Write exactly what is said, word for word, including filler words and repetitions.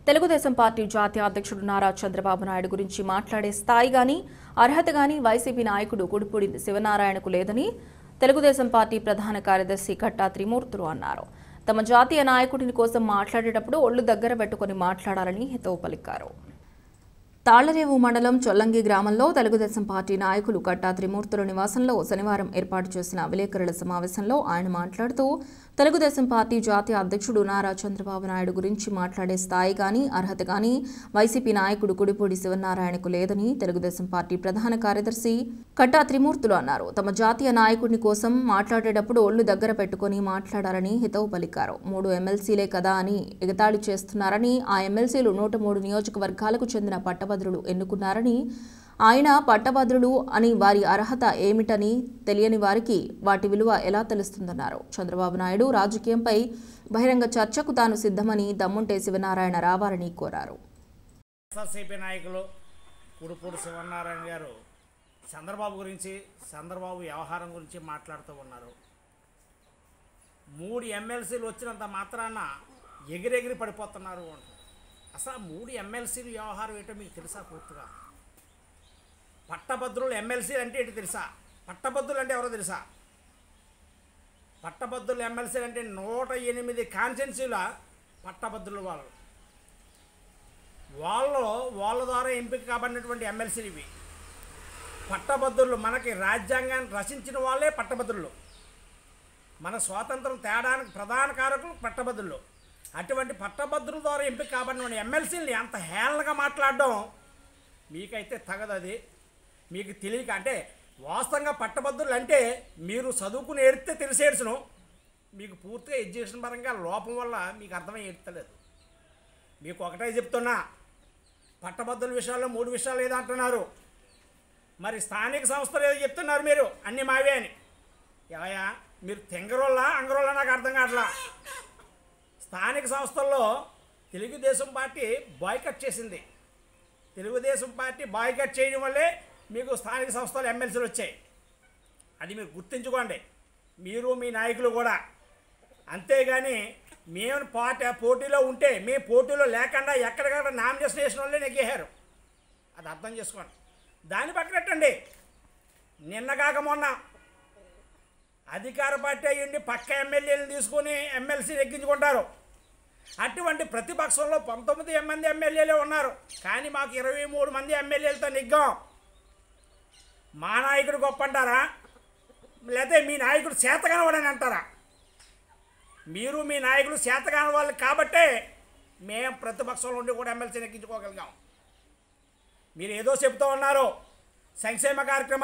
Telugu Desam party జాతీయ అధ్యక్షుడు నారా చంద్రబాబు నాయుడు గురించి మాట్లాడే స్థాయి గాని అర్హత గాని వైసీపీ నాయకుడు గుడిపూడి శివనారాయణకు లేదని తెలుగుదేశం పార్టీ ప్రధాన కార్యదర్శి కట్టా త్రిమూర్తులు అన్నారు. తమ జాతీయ నాయకుడిని కోసం మాట్లాడేటప్పుడు ఒళ్ళు దగ్గర పెట్టుకుని మాట్లాడాలని హితవు పలికారు. తాళ్లరేవు మండలం చొల్లంగి గ్రామంలో తెలుగుదేశం పార్టీ నాయకులు కట్టా త్రిమూర్తుల నివాసంలో శనివారం ఏర్పాటు చేసిన విలేకరుల సమావేశంలో ఆయన మాట్లాడుతూ తెలుగుదేశం పార్టీ జాతీయ అధ్యక్షుడు నారా చంద్రబాబు నాయుడు గురించి మాట్లాడే స్థాయి గాని అర్హత గాని వైసీపీ నాయకుడు గుడిపూడి శివనారాయణకు లేదని తెలుగుదేశం పార్టీ ప్రధాన కార్యదర్శి కట్టా త్రిమూర్తులు అన్నారు. తమ జాతీయ నాయకుడిని కోసం మాట్లాడేటప్పుడు ఒళ్ళు దగ్గర పెట్టుకుని మాట్లాడాలని హితవు పలికారు. మూడు ఎమ్మెల్సీలే కదా అని ఎగతాళి చేస్తున్నారని, ఆ ఎమ్మెల్సీలు నూట మూడు నియోజకవర్గాలకు చెందిన పట్టభద్రులు ఎన్నుకున్నారని, ఆయన పట్టభద్రులు అని వారి అర్హత ఏమిటని తెలియని వారికి వాటి విలువ ఎలా తెలుస్తుందన్నారు. చంద్రబాబు నాయుడు రాజకీయంపై బహిరంగ చర్చకు తాను సిద్ధమని, దమ్ముంటే శివనారాయణ రావాలని కోరారు. ఎస్ఆర్సీపీ నాయకులు గుడిపూడి శివనారాయణ గారు చంద్రబాబు గురించి, చంద్రబాబు వ్యవహారం గురించి మాట్లాడుతూ ఉన్నారు. మూడు ఎమ్మెల్సీలు వచ్చినంత మాత్రాన ఎగిరెగిరి పడిపోతున్నారు అంటారు. అసలు మూడు ఎమ్మెల్సీలు వ్యవహారం ఏంటో మీకు తెలుసా? పూర్తిగా పట్టభద్రులు ఎమ్మెల్సీలు అంటే ఏంటి తెలుసా? పట్టభద్రులు అంటే ఎవరో తెలుసా? పట్టభద్రులు ఎమ్మెల్సీలు అంటే నూట ఎనిమిది కాన్స్టిట్యున్సీల పట్టభద్రులు వాళ్ళు వాళ్ళు వాళ్ళ ద్వారా ఎంపిక కాబడినటువంటి ఎమ్మెల్సీలు ఇవి. పట్టభద్రులు మనకి రాజ్యాంగాన్ని రచించిన వాళ్ళే పట్టభద్రులు. మన స్వాతంత్రం తేడానికి ప్రధాన కారకులు పట్టభద్రులు. అటువంటి పట్టభద్రుల ద్వారా ఎంపిక కాబడిన ఎమ్మెల్సీలని అంత హేళనగా మాట్లాడడం మీకైతే తగదు. అది మీకు తెలియక, అంటే వాస్తవంగా పట్టభద్రులు అంటే మీరు చదువుకుని ఏడితే తెలిసేడ్చును, మీకు పూర్తిగా ఎడ్యుకేషన్ పరంగా లోపం వల్ల మీకు అర్థమై ఏడుతలేదు. మీకు ఒకటే చెప్తున్నా, పట్టభద్రుల విషయాల్లో మూడు విషయాలు ఏదో అంటున్నారు, మరి స్థానిక సంస్థలు ఏదో చెప్తున్నారు మీరు అన్నీ మావే అని. ఏవయా మీరు తెంగరోళ్ళ అంగరోళ్ళ నాకు అర్థం కావట్లా. స్థానిక సంస్థల్లో తెలుగుదేశం పార్టీ బాయ్కట్ చేసింది. తెలుగుదేశం పార్టీ బాయ్కట్ చేయడం వల్లే మీకు స్థానిక సంస్థలు ఎమ్మెల్సీలు వచ్చాయి. అది మీరు గుర్తుంచుకోండి, మీరు మీ నాయకులు కూడా. అంతేగాని మేము పార్టీ పోటీలో ఉంటే, మీ పోటీలో లేకుండా ఎక్కడికక్కడ నామినేషన్ వేసిన వాళ్ళే నెగ్గేశారు. అది అర్థం చేసుకోండి. దాన్ని పక్కనట్టండి. నిన్నగాక మొన్న అధికార పార్టీ అయ్యండి పక్క ఎమ్మెల్యేలను తీసుకొని ఎమ్మెల్సీ ఎక్కించుకుంటారు. అటువంటి ప్రతిపక్షంలో పంతొమ్మిది మంది ఎమ్మెల్యేలే ఉన్నారు, కానీ మాకు ఇరవై మూడు మంది ఎమ్మెల్యేలతో నెగ్గాం. మా నాయకుడు గొప్ప అంటారా, లేకపోతే మీ నాయకుడు చేతగానవాడని అంటారా? మీరు మీ నాయకుడు చేతగాని వాళ్ళు కాబట్టే మేము ప్రతిపక్షంలో ఉండి కూడా ఎమ్మెల్సీని ఎక్కించుకోగలిగాం. మీరు ఏదో చెప్తూ ఉన్నారు సంక్షేమ కార్యక్రమం